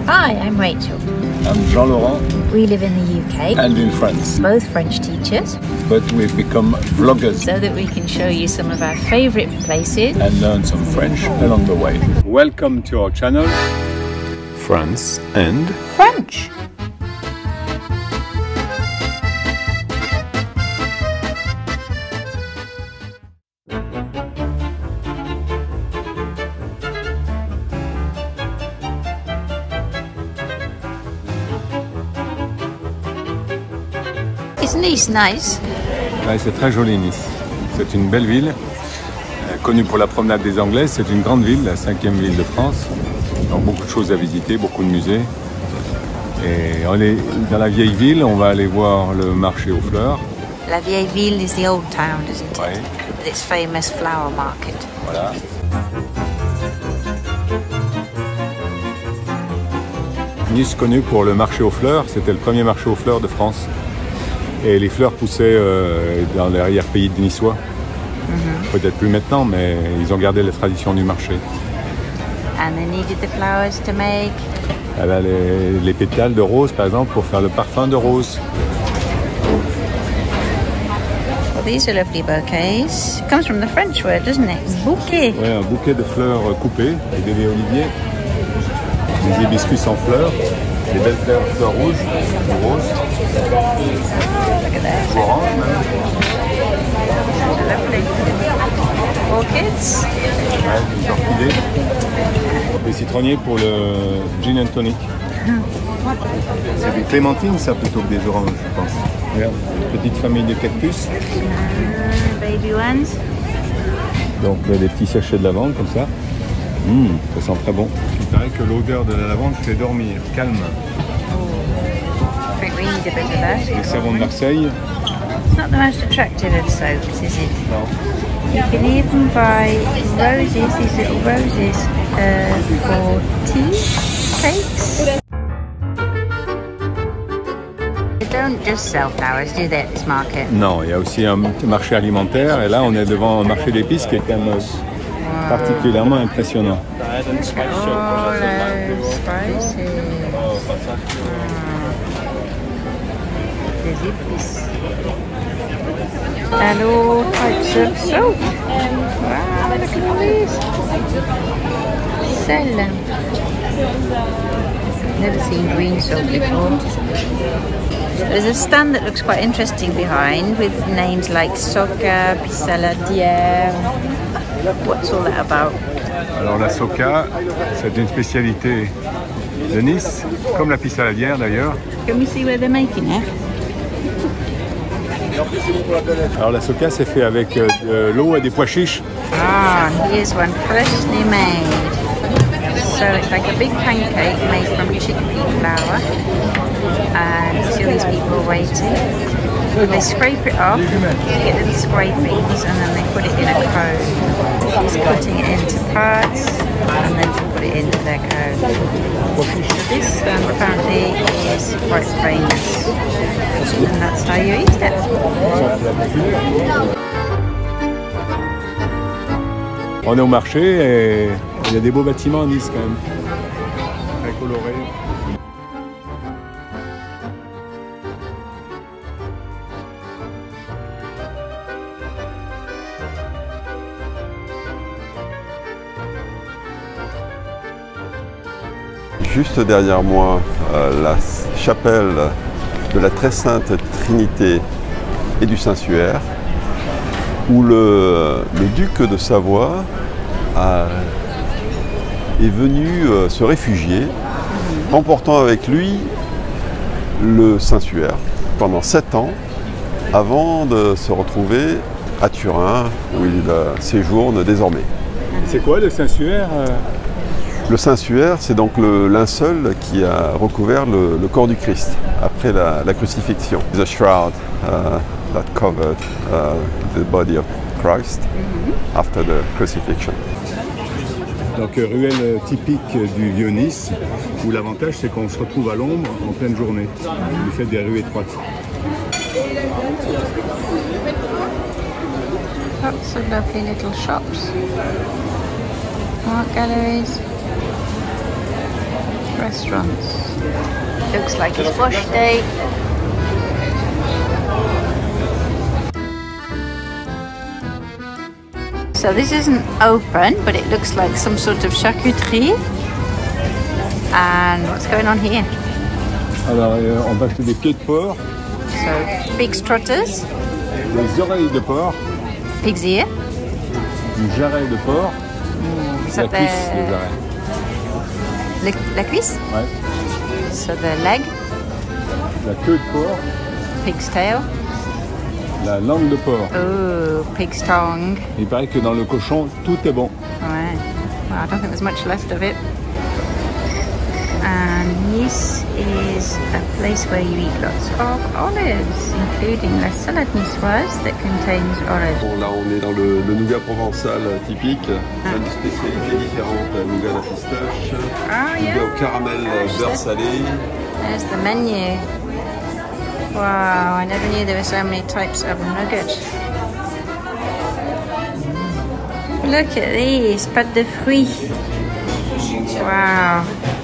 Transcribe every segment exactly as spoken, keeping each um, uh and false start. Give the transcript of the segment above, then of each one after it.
Hi, I'm Rachel. I'm Jean-Laurent. We live in the U K. And in France. Both French teachers. But we've become vloggers. So that we can show you some of our favourite places. And learn some French along the way. Welcome to our channel. France and French. Is Nice nice? Ouais, c'est très joli Nice. C'est une belle ville, euh, connue pour la promenade des Anglais. C'est une grande ville, la cinquième ville de France. Donc beaucoup de choses à visiter, beaucoup de musées. Et on est dans la vieille ville, on va aller voir le marché aux fleurs. La vieille ville is the old town, isn't it? Ouais. With its famous flower market. Voilà. Nice connu pour le marché aux fleurs, c'était le premier marché aux fleurs de France. Et les fleurs poussaient euh, dans l'arrière-pays de Niçois. Mm-hmm. Peut-être plus maintenant, mais ils ont gardé la tradition du marché. And they needed the flowers to make... Elle a les, les pétales de rose, par exemple, pour faire le parfum de rose. Well, these are lovely bouquets. It comes from the French word, doesn't it? Bouquet. Oui, un bouquet de fleurs coupées, avec des oliviers, des hibiscus en fleurs, des belles fleurs, fleurs rouges, roses, orange même. Lovely. Orchids. Ouais, des orchidées. Des citronniers pour le gin and tonic. C'est des clémentines, ça, plutôt que des oranges, je pense. Regarde, petite famille de cactus. Uh, baby ones. Donc euh, des petits sachets de lavande comme ça. Mmh, ça sent très bon. Il paraît que l'odeur de la lavande fait dormir, calme. I think we need a bit of that. Les savons de Marseille. It's not the most attractive of soaps, is it? Non. You can even buy roses, these little roses, uh, for tea cakes. They don't just sell flowers, do they, at this market? Non, il y a aussi un marché alimentaire et là on est devant un marché d'épices qui est quand même wow. particulièrement impressionnant. Oh, those spices. There's épices. And all types of soap. Wow, look at all these. Sell them. Never seen green soap before. There's a stand that looks quite interesting behind with names like Soca, Pissaladière. What's all that about? Alors la Soca, c'est une spécialité de Nice, comme la pissaladière d'ailleurs. Can we see where they're making it? Alors la Soca c'est fait avec euh, de l'eau et des pois chiches. Ah, here's one freshly made. So it's like a big pancake made from chickpea flour. And see all these people waiting. They scrape it off, get little scrapings, and then they put it in a cone. She's cutting it into parts, and then to put it into their cone. So this um, apparently is quite famous, and that's how you eat it. On est au marché et il y a des beaux bâtiments à Nice quand même, très colorés. Juste derrière moi, euh, la chapelle de la Très Sainte Trinité et du Saint-Suaire, où le, le duc de Savoie a, est venu euh, se réfugier, emportant avec lui le Saint-Suaire pendant sept ans, avant de se retrouver à Turin, où il euh, séjourne désormais. C'est quoi le Saint-Suaire? Le Saint-Suaire, c'est donc le linceul qui a recouvert le, le corps du Christ après la, la crucifixion. The shroud uh, that covered uh, the body of Christ after the crucifixion. Donc ruelle typique du vieux Nice, où l'avantage c'est qu'on se retrouve à l'ombre en pleine journée, du fait des rues étroites. Lots of lovely little shops, art galleries. restaurants. Looks like it's wash day. So this isn't open, but it looks like some sort of charcuterie. And what's going on here? Alors, euh, on va acheter des queues de porc, So, pig's trotters, des oreilles de porc, pig's ear. une jarret de porc, So la cuisse the, des jarrets. the, la cuisse. Ouais. So the leg, La queue de porc, pig's tail. la langue de porc. Oh, pig's tongue. Il paraît que dans le cochon, tout est bon. Right. Well, I don't think there's much left of it. And this is a place where you eat lots of olives, including la salade niçoise that contains olives. Bon, là, on est dans le, le nougat provençal typique. Plein de spécialités différentes. Nougat à la pistache, Oh, yeah. nougat au caramel beurre salé. There's the menu. Wow, I never knew there were so many types of nougat. Look at these, pâte de fruits. Wow.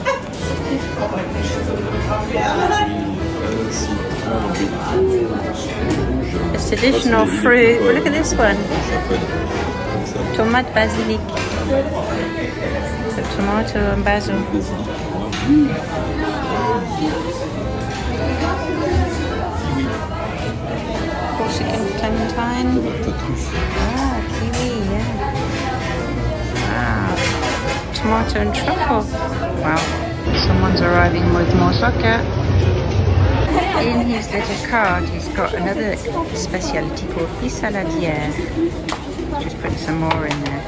It's traditional fruit. Look at this one. Tomate basilic. So tomato and basil. Corsican clementine. Ah, kiwi, yeah. Wow. Tomato and truffle. Wow. Someone's arriving with more soccer. In his little card, he's got another speciality called pissaladière. Just put some more in there.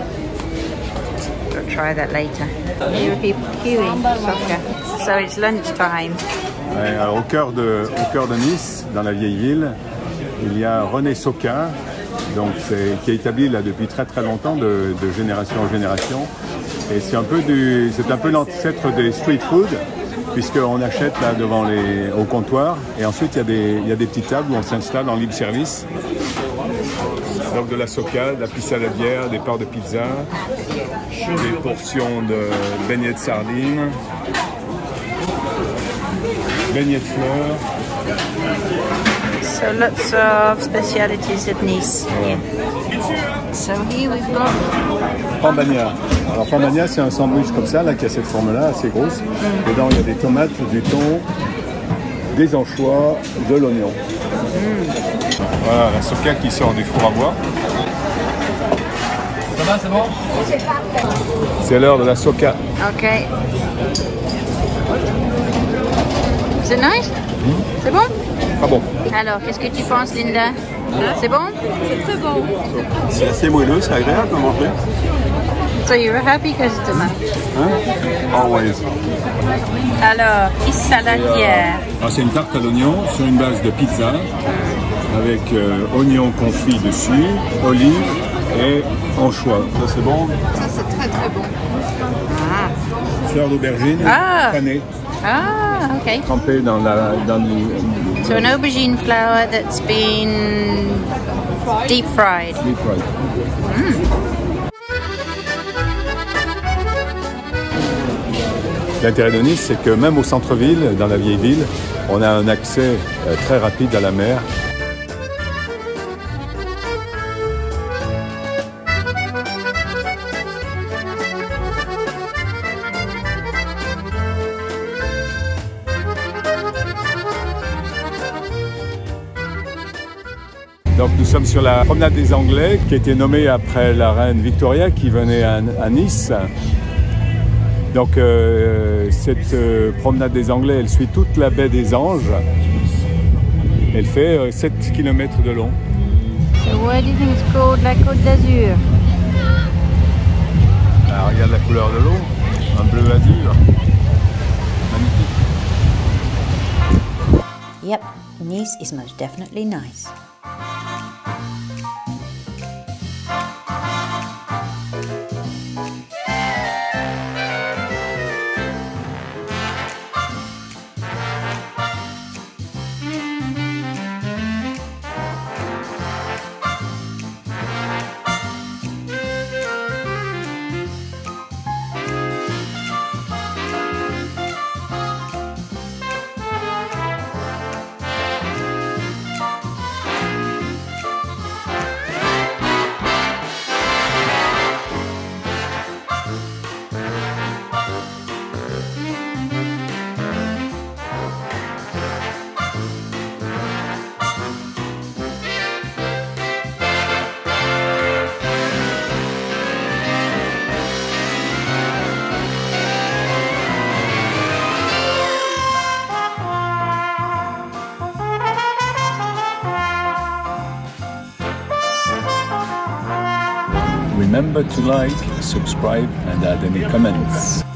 I'll try that later. Here are people queuing for soccer. So it's lunchtime. Ouais, alors, au cœur de, au cœur de Nice, dans la vieille ville, il y a René Soca, donc c'est, qui est établi là depuis très très longtemps, de, de génération en génération. Et c'est un peu du, c'est un peu l'ancêtre des street food, puisqu'on achète là devant les, au comptoir, et ensuite il y a des, il y a des petites tables où on s'installe en libre service. Donc de la soca, de la pissaladière, des parts de pizza, des portions de beignets de sardines, beignets de fleurs. So lots of specialities of Nice. Voilà. So here we've got Pambagna. Alors pambagna, c'est un sandwich comme ça, là, qui a cette forme-là, assez grosse. Mm. Dedans, il y a des tomates, du thon, des anchois, de l'oignon. Mm. Voilà, la soca qui sort du four à bois. Ça va, c'est bon? C'est l'heure de la soca. Okay. Is it nice? Mm. C'est bon? Ah bon. Alors, qu'est-ce que tu penses, Linda? C'est bon? C'est très bon. C'est assez moelleux, c'est agréable à manger. So you were happy customer? Hein? Always. Alors, pissaladière. Alors c'est une tarte à l'oignon sur une base de pizza, avec euh, oignons confits dessus, olives et anchois. Ça c'est bon. Ça, c'est très très bon. Fleurs d'aubergine Ah. panées, Ah, okay. trempées dans la dans du, So an aubergine flour that's been deep fried. deep fried. L'intérêt de Nice, c'est que même au centre-ville, dans la vieille ville, on a un accès euh, très rapide à la mer. Donc nous sommes sur la promenade des Anglais, qui a été nommée après la reine Victoria, qui venait à, à Nice. Donc euh, cette euh, promenade des Anglais, elle suit toute la baie des Anges. Elle fait euh, sept kilomètres de long. So why do you think it's called la Côte d'Azur? Alors regarde la couleur de l'eau, un bleu azur. Magnifique. Yep, Nice is most definitely nice. Remember to like, subscribe and add any comments.